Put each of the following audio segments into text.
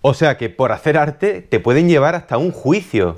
O sea que por hacer arte te pueden llevar hasta un juicio.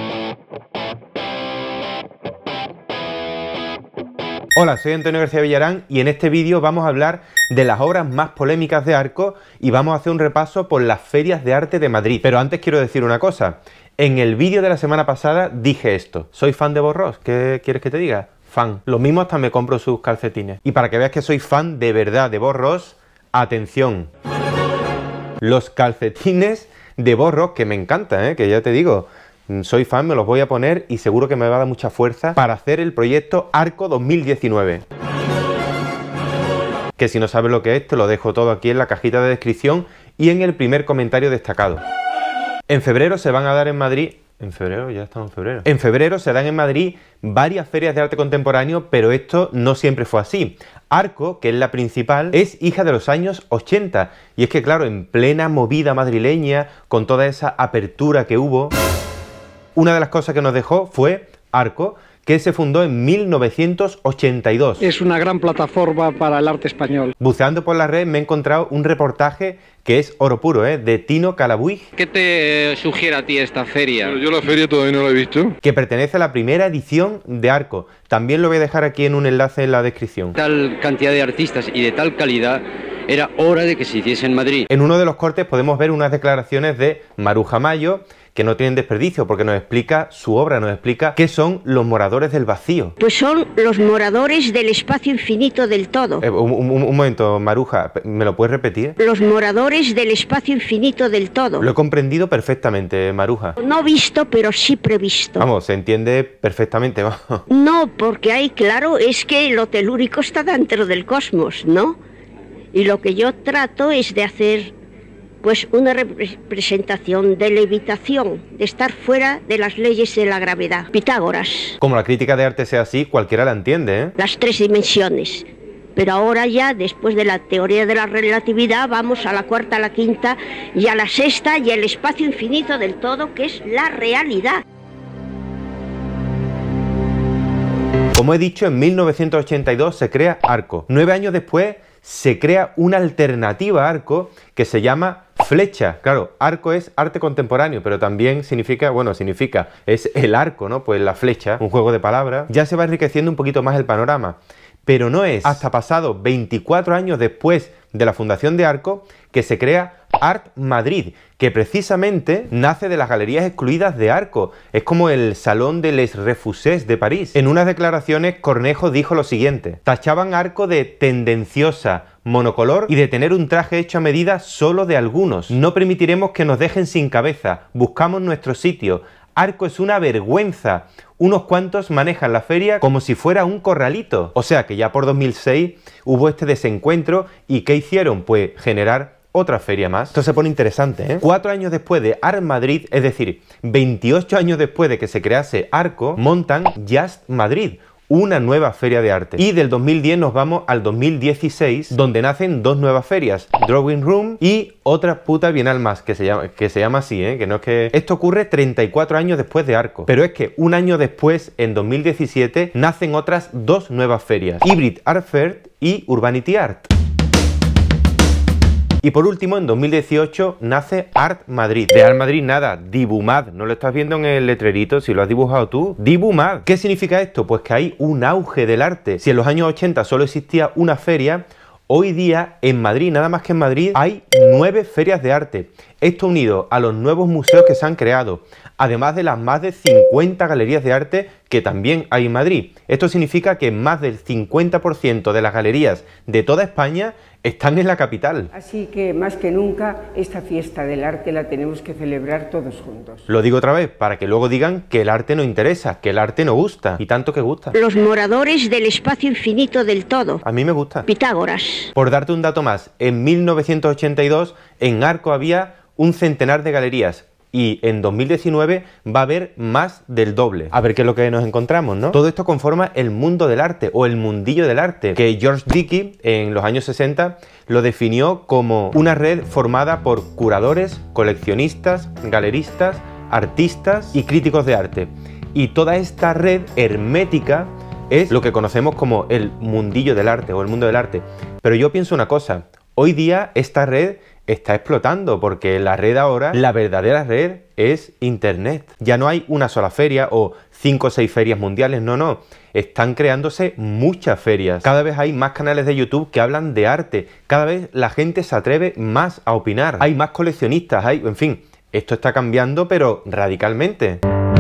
Hola, soy Antonio García Villarán y en este vídeo vamos a hablar de las obras más polémicas de Arco y vamos a hacer un repaso por las ferias de arte de Madrid. Pero antes quiero decir una cosa. En el vídeo de la semana pasada dije esto. Soy fan de Bob Ross. ¿Qué quieres que te diga? Fan. Lo mismo hasta me compro sus calcetines. Y para que veas que soy fan de verdad de Bob Ross, atención. Los calcetines de Bob Ross, que me encantan, que ya te digo. Soy fan, me los voy a poner y seguro que me va a dar mucha fuerza para hacer el proyecto Arco 2019. Que si no sabes lo que es, te lo dejo todo aquí en la cajita de descripción y en el primer comentario destacado. En febrero se van a dar en Madrid... ¿En febrero? Ya estamos en febrero. En febrero se dan en Madrid varias ferias de arte contemporáneo, pero esto no siempre fue así. Arco, que es la principal, es hija de los años 80. Y es que, claro, en plena movida madrileña, con toda esa apertura que hubo... Una de las cosas que nos dejó fue Arco, que se fundó en 1982. Es una gran plataforma para el arte español. Buceando por la red me he encontrado un reportaje que es oro puro, de Tino Calabuig. ¿Qué te sugiere a ti esta feria? Yo la feria todavía no la he visto. Que pertenece a la primera edición de Arco. También lo voy a dejar aquí en un enlace en la descripción. Tal cantidad de artistas y de tal calidad, era hora de que se hiciese en Madrid. En uno de los cortes podemos ver unas declaraciones de Maruja Mayo, que no tienen desperdicio porque nos explica su obra, nos explica qué son los moradores del vacío. Pues son los moradores del espacio infinito del todo. Un momento, Maruja, ¿me lo puedes repetir? Los moradores del espacio infinito del todo. Lo he comprendido perfectamente, Maruja. No visto, pero sí previsto. Vamos, se entiende perfectamente, vamos. No, porque hay, claro, es que lo telúrico está dentro del cosmos, ¿no? Y lo que yo trato es de hacer... pues una representación de levitación, de estar fuera de las leyes de la gravedad. Pitágoras. Como la crítica de arte sea así, cualquiera la entiende, ¿eh? Las tres dimensiones. Pero ahora ya, después de la teoría de la relatividad, vamos a la cuarta, a la quinta y a la sexta y el espacio infinito del todo, que es la realidad. Como he dicho, en 1982 se crea Arco. 9 años después se crea una alternativa a Arco que se llama Flecha. Claro, Arco es arte contemporáneo, pero también significa, bueno, es el arco, ¿no? Pues la flecha, un juego de palabras. Ya se va enriqueciendo un poquito más el panorama. Pero no es hasta pasado 24 años después de la fundación de Arco que se crea Art Madrid, que precisamente nace de las galerías excluidas de Arco. Es como el Salón de les Refusés de París. En unas declaraciones, Cornejo dijo lo siguiente: tachaban Arco de tendenciosa, monocolor y de tener un traje hecho a medida solo de algunos. No permitiremos que nos dejen sin cabeza. Buscamos nuestro sitio. Arco es una vergüenza. Unos cuantos manejan la feria como si fuera un corralito. O sea que ya por 2006 hubo este desencuentro y ¿qué hicieron? Pues generar otra feria más. Esto se pone interesante, ¿eh? 4 años después de Art Madrid, es decir, 28 años después de que se crease Arco, montan Just Madrid, una nueva feria de arte. Y del 2010 nos vamos al 2016, donde nacen dos nuevas ferias, Drawing Room y otra puta bienal más, que se llama así, que no es que... Esto ocurre 34 años después de Arco. Pero es que un año después, en 2017, nacen otras dos nuevas ferias, Hybrid Art Fair y Urbanity Art. Y por último, en 2018 nace Art Madrid. De Art Madrid nada, Dibumad. ¿No lo estás viendo en el letrerito? Si lo has dibujado tú. Dibumad. ¿Qué significa esto? Pues que hay un auge del arte. Si en los años 80 solo existía una feria, hoy día en Madrid, nada más que en Madrid, hay 9 ferias de arte. Esto unido a los nuevos museos que se han creado, además de las más de 50 galerías de arte que también hay en Madrid. Esto significa que más del 50% de las galerías de toda España están en la capital. Así que, más que nunca, esta fiesta del arte la tenemos que celebrar todos juntos. Lo digo otra vez, para que luego digan que el arte no interesa, que el arte no gusta, y tanto que gusta. Los moradores del espacio infinito del todo. A mí me gusta. Pitágoras. Por darte un dato más, en 1982 en Arco había un centenar de galerías. Y en 2019 va a haber más del doble. A ver qué es lo que nos encontramos, ¿no? Todo esto conforma el mundo del arte o el mundillo del arte, que George Dickey en los años 60 lo definió como una red formada por curadores, coleccionistas, galeristas, artistas y críticos de arte. Y toda esta red hermética es lo que conocemos como el mundillo del arte o el mundo del arte. Pero yo pienso una cosa, hoy día esta red está explotando, porque la red ahora, la verdadera red es Internet. Ya no hay una sola feria o 5 o 6 ferias mundiales, no. Están creándose muchas ferias. Cada vez hay más canales de YouTube que hablan de arte. Cada vez la gente se atreve más a opinar. Hay más coleccionistas, en fin, esto está cambiando, pero radicalmente.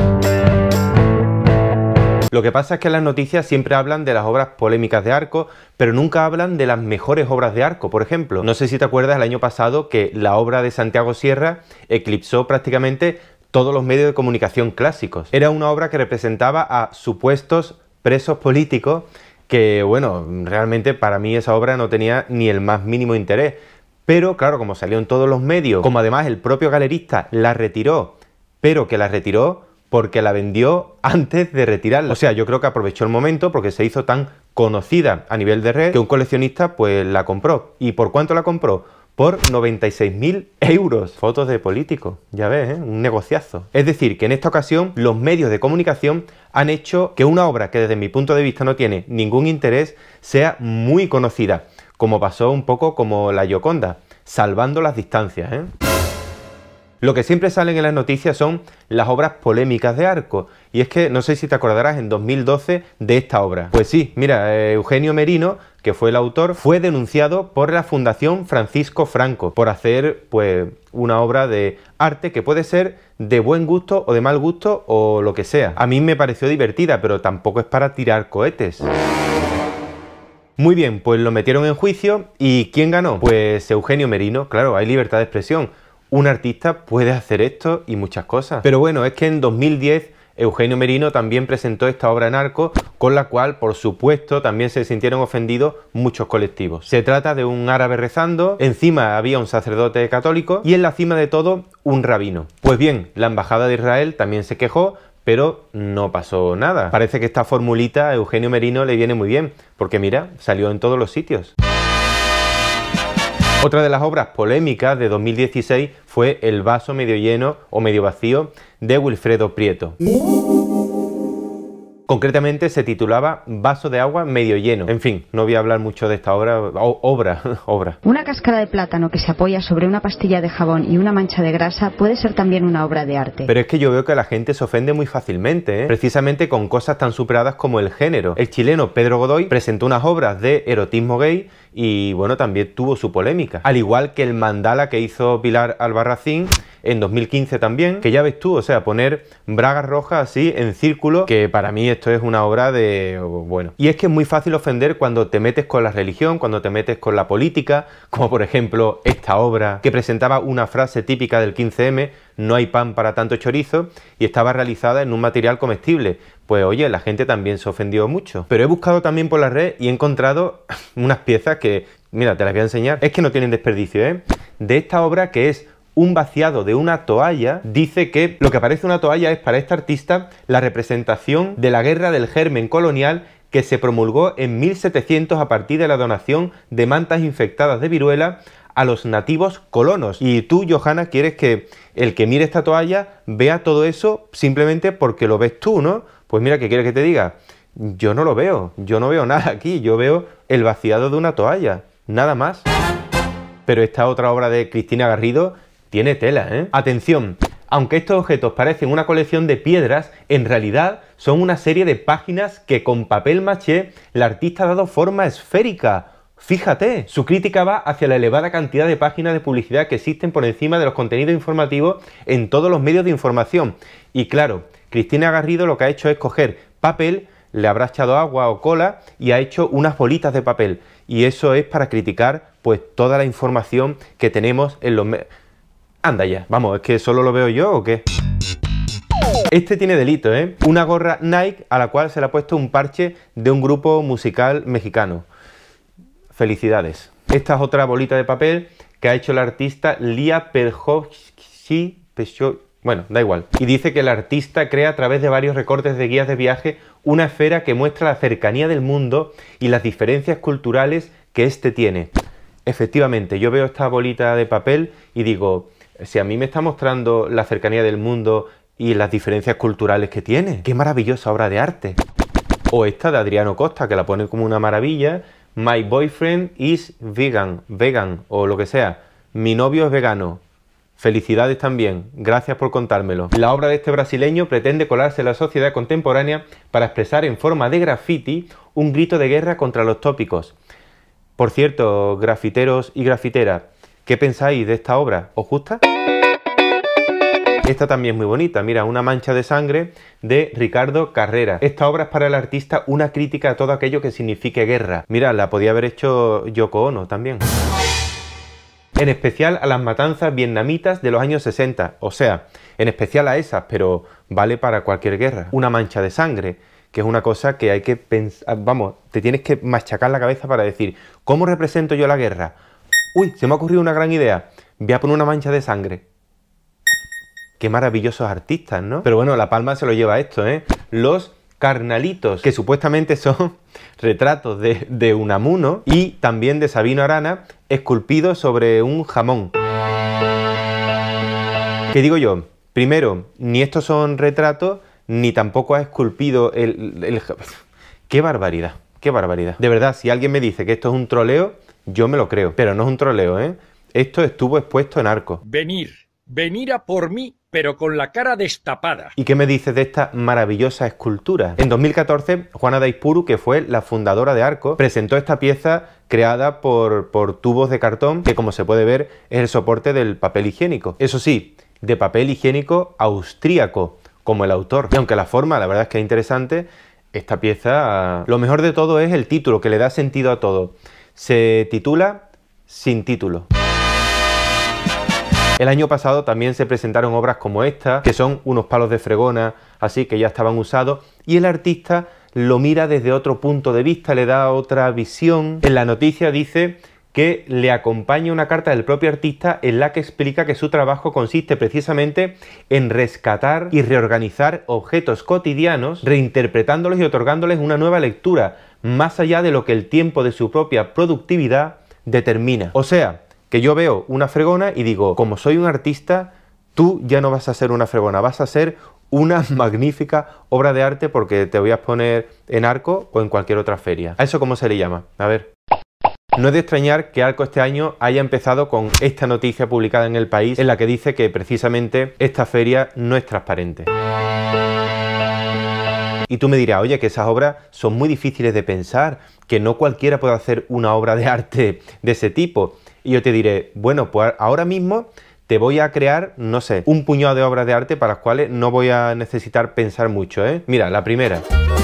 Lo que pasa es que en las noticias siempre hablan de las obras polémicas de Arco, pero nunca hablan de las mejores obras de Arco, por ejemplo. No sé si te acuerdas el año pasado que la obra de Santiago Sierra eclipsó prácticamente todos los medios de comunicación clásicos. Era una obra que representaba a supuestos presos políticos que, bueno, realmente para mí esa obra no tenía ni el más mínimo interés. Pero claro, como salió en todos los medios, como además el propio galerista la retiró, pero que la retiró porque la vendió antes de retirarla. O sea, yo creo que aprovechó el momento porque se hizo tan conocida a nivel de red que un coleccionista pues la compró. ¿Y por cuánto la compró? Por 96.000 euros. Fotos de políticos, ya ves, ¿eh? Un negociazo. Es decir, que en esta ocasión los medios de comunicación han hecho que una obra que desde mi punto de vista no tiene ningún interés sea muy conocida, como pasó un poco como la Gioconda, salvando las distancias, ¿eh? Lo que siempre salen en las noticias son las obras polémicas de Arco. Y es que, no sé si te acordarás, en 2012 de esta obra. Pues sí, mira, Eugenio Merino, que fue el autor, fue denunciado por la Fundación Francisco Franco por hacer, pues, una obra de arte que puede ser de buen gusto o de mal gusto o lo que sea. A mí me pareció divertida, pero tampoco es para tirar cohetes. Muy bien, pues lo metieron en juicio. ¿Y quién ganó? Pues Eugenio Merino. Claro, hay libertad de expresión. Un artista puede hacer esto y muchas cosas. Pero bueno, es que en 2010 Eugenio Merino también presentó esta obra en Arco, con la cual, por supuesto, también se sintieron ofendidos muchos colectivos. Se trata de un árabe rezando, encima había un sacerdote católico y en la cima de todo, un rabino. Pues bien, la Embajada de Israel también se quejó, pero no pasó nada. Parece que esta formulita a Eugenio Merino le viene muy bien, porque mira, salió en todos los sitios. Otra de las obras polémicas de 2016 fue El vaso medio lleno o medio vacío de Wilfredo Prieto. Concretamente se titulaba Vaso de agua medio lleno. En fin, no voy a hablar mucho de esta obra. Una cáscara de plátano que se apoya sobre una pastilla de jabón y una mancha de grasa puede ser también una obra de arte. Pero es que yo veo que la gente se ofende muy fácilmente, ¿eh? Precisamente con cosas tan superadas como el género. El chileno Pedro Godoy presentó unas obras de erotismo gay y, bueno, también tuvo su polémica. Al igual que el mandala que hizo Pilar Albarracín en 2015 también, que ya ves tú, o sea, poner bragas rojas así en círculo, que para mí esto es una obra de... bueno. Y es que es muy fácil ofender cuando te metes con la religión, cuando te metes con la política, como por ejemplo esta obra que presentaba una frase típica del 15M, no hay pan para tanto chorizo, y estaba realizada en un material comestible. Pues oye, la gente también se ofendió mucho. Pero he buscado también por la red y he encontrado unas piezas que, mira, te las voy a enseñar. Es que no tienen desperdicio, ¿eh? De esta obra, que es un vaciado de una toalla, dice que lo que parece una toalla es para este artista la representación de la guerra del germen colonial que se promulgó en 1700 a partir de la donación de mantas infectadas de viruela a los nativos colonos. Y tú, Johanna, quieres que el que mire esta toalla vea todo eso simplemente porque lo ves tú, ¿no? Pues mira, ¿qué quieres que te diga? Yo no lo veo, yo no veo nada aquí, yo veo el vaciado de una toalla, nada más. Pero esta otra obra de Cristina Garrido tiene tela, ¿eh? Atención, aunque estos objetos parecen una colección de piedras, en realidad son una serie de páginas que con papel maché la artista ha dado forma esférica. Fíjate, su crítica va hacia la elevada cantidad de páginas de publicidad que existen por encima de los contenidos informativos en todos los medios de información. Y claro, Cristina Garrido lo que ha hecho es coger papel, le habrá echado agua o cola y ha hecho unas bolitas de papel. Y eso es para criticar pues toda la información que tenemos en los medios. Anda ya, vamos, ¿es que solo lo veo yo o qué? Este tiene delito, ¿eh? Una gorra Nike a la cual se le ha puesto un parche de un grupo musical mexicano. Felicidades. Esta es otra bolita de papel que ha hecho el artista Lia Perhovsky. Bueno, da igual. Y dice que el artista crea a través de varios recortes de guías de viaje una esfera que muestra la cercanía del mundo y las diferencias culturales que éste tiene. Efectivamente, yo veo esta bolita de papel y digo, si a mí me está mostrando la cercanía del mundo y las diferencias culturales que tiene, ¡qué maravillosa obra de arte! O esta de Adriano Costa, que la pone como una maravilla, My boyfriend is vegan, o lo que sea. Mi novio es vegano. Felicidades también, gracias por contármelo. La obra de este brasileño pretende colarse en la sociedad contemporánea para expresar en forma de graffiti un grito de guerra contra los tópicos. Por cierto, grafiteros y grafiteras, ¿qué pensáis de esta obra? ¿Os gusta? Esta también es muy bonita, mira, Una mancha de sangre de Ricardo Carrera. Esta obra es para el artista una crítica a todo aquello que signifique guerra. Mira, la podía haber hecho Yoko Ono también. En especial a las matanzas vietnamitas de los años 60, o sea, en especial a esas, pero vale para cualquier guerra. Una mancha de sangre, que es una cosa que hay que pensar, vamos, te tienes que machacar la cabeza para decir, ¿cómo represento yo la guerra? Uy, se me ha ocurrido una gran idea, voy a poner una mancha de sangre. Qué maravillosos artistas, ¿no? Pero bueno, la palma se lo lleva esto, ¿eh? Los Carnalitos, que supuestamente son retratos de Unamuno y también de Sabino Arana, esculpidos sobre un jamón. ¿Qué digo yo? Primero, ni estos son retratos, ni tampoco ha esculpido el... ¡Qué barbaridad! ¡Qué barbaridad! De verdad, si alguien me dice que esto es un troleo, yo me lo creo. Pero no es un troleo, ¿eh? Esto estuvo expuesto en Arco. Venir a por mí, pero con la cara destapada. ¿Y qué me dices de esta maravillosa escultura? En 2014, Juana de Aizpuru, que fue la fundadora de Arco, presentó esta pieza creada por tubos de cartón, que como se puede ver es el soporte del papel higiénico. Eso sí, de papel higiénico austríaco, como el autor. Y aunque la forma, la verdad es que es interesante, esta pieza... Lo mejor de todo es el título, que le da sentido a todo. Se titula Sin título. El año pasado también se presentaron obras como esta, que son unos palos de fregona, así que ya estaban usados, y el artista lo mira desde otro punto de vista, le da otra visión. En la noticia dice que le acompaña una carta del propio artista en la que explica que su trabajo consiste precisamente en rescatar y reorganizar objetos cotidianos, reinterpretándolos y otorgándoles una nueva lectura, más allá de lo que el tiempo de su propia productividad determina. O sea, que yo veo una fregona y digo, como soy un artista, tú ya no vas a ser una fregona, vas a ser una magnífica obra de arte porque te voy a exponer en Arco o en cualquier otra feria. ¿A eso cómo se le llama? A ver. No es de extrañar que Arco este año haya empezado con esta noticia publicada en El País en la que dice que precisamente esta feria no es transparente. Y tú me dirás, oye, que esas obras son muy difíciles de pensar, que no cualquiera puede hacer una obra de arte de ese tipo. Y yo te diré, bueno, pues ahora mismo te voy a crear, no sé, un puñado de obras de arte para las cuales no voy a necesitar pensar mucho, ¿eh? Mira, la primera.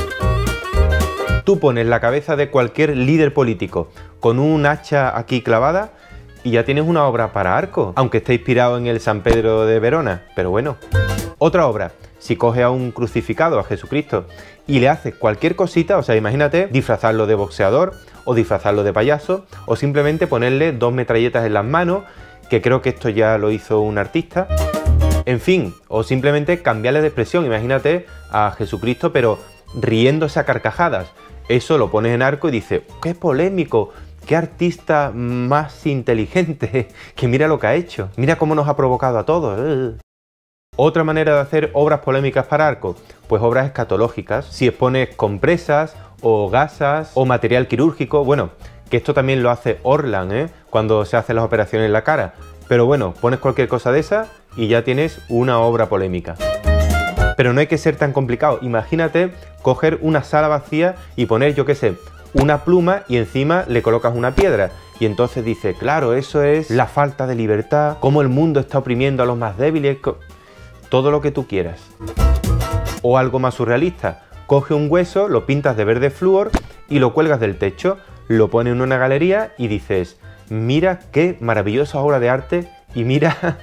Tú pones la cabeza de cualquier líder político con un hacha aquí clavada y ya tienes una obra para Arco, aunque esté inspirado en el San Pedro de Verona, pero bueno. Otra obra, si coges a un crucificado, a Jesucristo, y le haces cualquier cosita, o sea, imagínate disfrazarlo de boxeador, o disfrazarlo de payaso, o simplemente ponerle 2 metralletas en las manos, que creo que esto ya lo hizo un artista. En fin, o simplemente cambiarle de expresión, imagínate a Jesucristo, pero riéndose a carcajadas. Eso lo pones en Arco y dices, ¡qué polémico! ¡Qué artista más inteligente! Que mira lo que ha hecho, mira cómo nos ha provocado a todos. Otra manera de hacer obras polémicas para Arco, pues obras escatológicas. Si expones compresas o gasas o material quirúrgico, bueno, que esto también lo hace Orlan, cuando se hacen las operaciones en la cara. Pero bueno, pones cualquier cosa de esa y ya tienes una obra polémica. Pero no hay que ser tan complicado. Imagínate coger una sala vacía y poner, yo qué sé, una pluma y encima le colocas una piedra. Y entonces dice, claro, eso es la falta de libertad, cómo el mundo está oprimiendo a los más débiles, todo lo que tú quieras. O algo más surrealista, coge un hueso, lo pintas de verde flúor y lo cuelgas del techo, lo pones en una galería y dices, mira qué maravillosa obra de arte y mira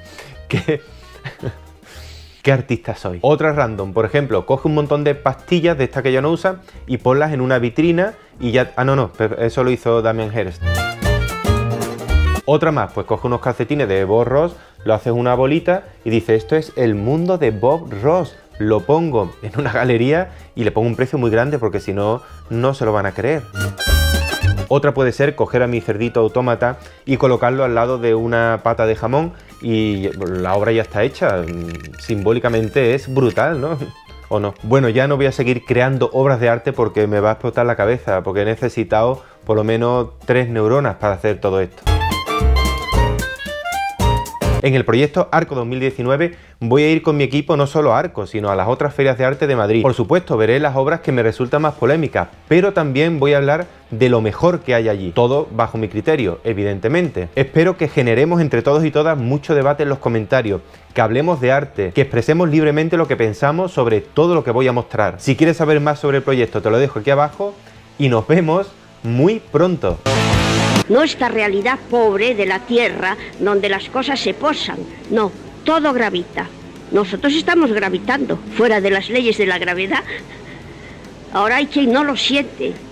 qué artista soy. Otra random, por ejemplo, coge un montón de pastillas de estas que ya no usan y ponlas en una vitrina y ya... Ah, no, eso lo hizo Damien Hirst. Otra más, pues coge unos calcetines de Bob Ross, lo haces una bolita y dice, esto es el mundo de Bob Ross. Lo pongo en una galería y le pongo un precio muy grande porque si no, no se lo van a creer. Otra puede ser coger a mi cerdito autómata y colocarlo al lado de una pata de jamón y la obra ya está hecha. Simbólicamente es brutal, ¿no? ¿O no? Bueno, ya no voy a seguir creando obras de arte porque me va a explotar la cabeza, porque he necesitado por lo menos 3 neuronas para hacer todo esto. En el proyecto Arco 2019 voy a ir con mi equipo no solo a Arco, sino a las otras ferias de arte de Madrid. Por supuesto, veré las obras que me resultan más polémicas, pero también voy a hablar de lo mejor que hay allí. Todo bajo mi criterio, evidentemente. Espero que generemos entre todos y todas mucho debate en los comentarios, que hablemos de arte, que expresemos libremente lo que pensamos sobre todo lo que voy a mostrar. Si quieres saber más sobre el proyecto, te lo dejo aquí abajo y nos vemos muy pronto. No esta realidad pobre de la Tierra donde las cosas se posan, no, todo gravita. Nosotros estamos gravitando fuera de las leyes de la gravedad. Ahora hay quien no lo siente.